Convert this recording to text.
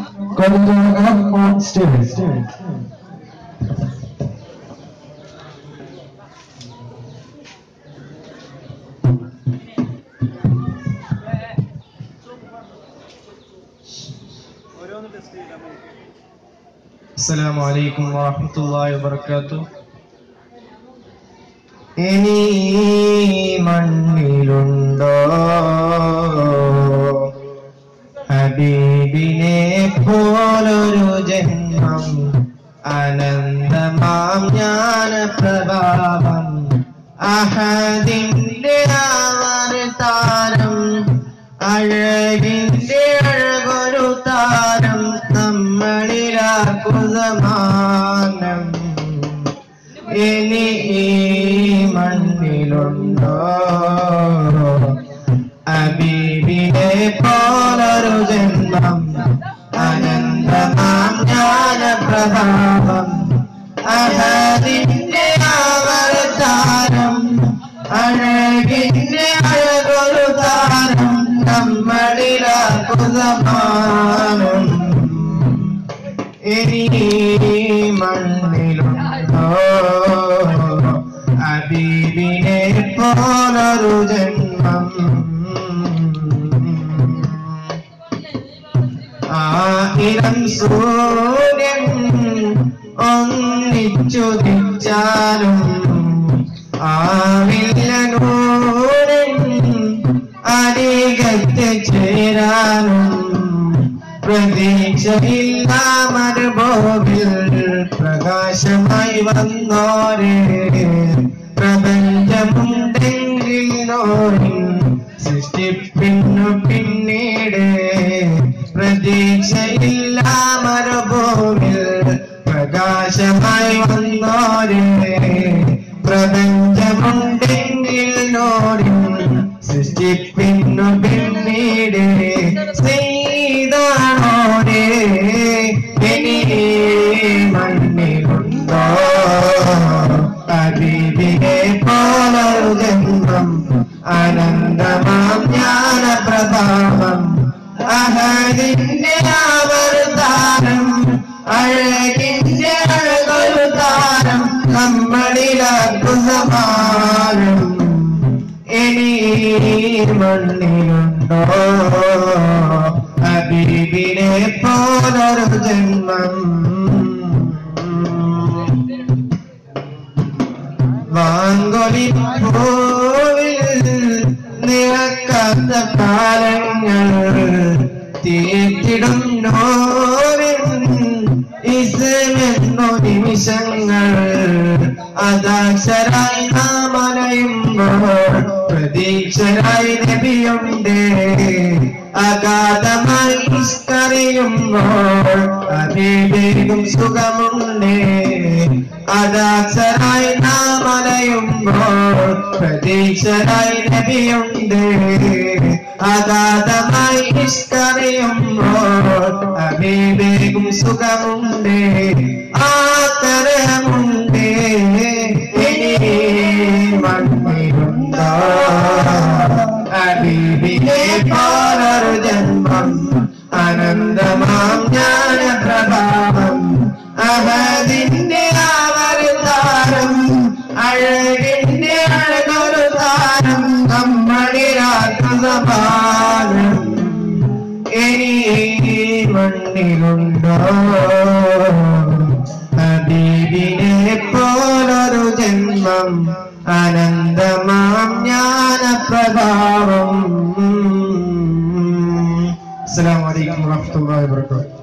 Corridor F on stairs. Assalamu alaikum wa rahmatullahi wa barakatuh. Ini മണ്ണിലുണ്ടോ ഹബീബിനെ പോലൊരു ജന്മം അനന്തമാം ജ്ഞാനപ്രഭാവം അഹദിന്റെ ആവർത്താനം അഴകിന്റെ അഴകൊരു താരം നമ്മളിലാക്കുസമാനം ഇനി ഈ മണ്ണിലുണ്ടോ ഹബീബിനെ പോലൊരു ജന്മം അനന്തമാം ജ്ഞാനപ്രഭാവം അഹദിന്റെ ആവർത്താനം അഴകിന്റെ അഴകൊരു താരം നമ്മളിലാക്കുസമാനം ഇനി മണ്ണിലുണ്ടോ ഹബീബിനെ പോലൊരു ജന്മം ആയിരം സൂര്യൻ ഒന്നിച്ചുദിച്ചാലും ആവില്ല നൂരൻ അരികത്ത് ചേരാനും പ്രതീക്ഷയില്ല മരുഭൂമിൽ പ്രകാശമായി വന്നോരേ പ്രപഞ്ചമുണ്ടെങ്കിൽ നോരിൻ സൃഷ്ടിപ്പിന്നു പിന്നീട് പ്രതീക്ഷയില്ല മരുഭൂമിൽ പ്രകാശമായി വന്നോരേ പ്രപഞ്ചമുണ്ടെങ്കിൽ നോരിൻ സൃഷ്ടിപ്പിന്നു പിന്നീട് ചെയ്താണോരേ ഇനി മണ്ണിലുണ്ടോ ഹബീബിനെ പോലൊരു ജന്മം അനന്തമാം ജ്ഞാനപ്രഭാവം അഹദിന്റെ ആവർത്താനം അഴകിന്റെ അഴകൊരു താരം നമ്മളിലാക്കുസമാനം ഇനി മണ്ണിലുണ്ടോ ഹബീബിനെ പോലൊരു ജന്മം വാങ്കൊലിപ്പൂവിൽ നിറക്കാത്ത കാലങ്ങൾ തീർത്തിടും നോവിൻ ഇസ്മെന്നോ നിമിഷങ്ങൾ അദാക്ഷരായി നാം അലയുമ്പോൾ പ്രതീക്ഷരായി നബിയുണ്ട് അഗാധമായി ഇഷ്കറിയുമ്പോൾ ഹബീബിനും സുഖമുണ്ട് അദാക്ഷരായി നാം അലയുമ്പോൾ പ്രതീക്ഷരായി നബിയുണ്ട് അഗാധമായി ഇഷ്കറിയുമ്പോൾ ഹബീബിനും സുഖമുണ്ട് ആത്തരമുണ്ട് ഇനി മണ്ണിലുണ്ടോ ഹബീബിനെ പോലൊരു ജന്മം അനന്തമാം ജ്ഞാനപ്രഭാവം അഹദിന്റെ ആവർത്താനം അഴകിന്റെ അഴകൊരു താരം നമ്മളിലാക്കുസമാനം ഇനി മണ്ണിലുണ്ടോ ഹബീബിനെ പോലൊരു ജന്മം അനന്തമാം ജ്ഞാനപ്രഭാവം. അസ്സലാമു അലൈക്കും വറഹ്മത്തുള്ളാഹി വബറകാതുഹു.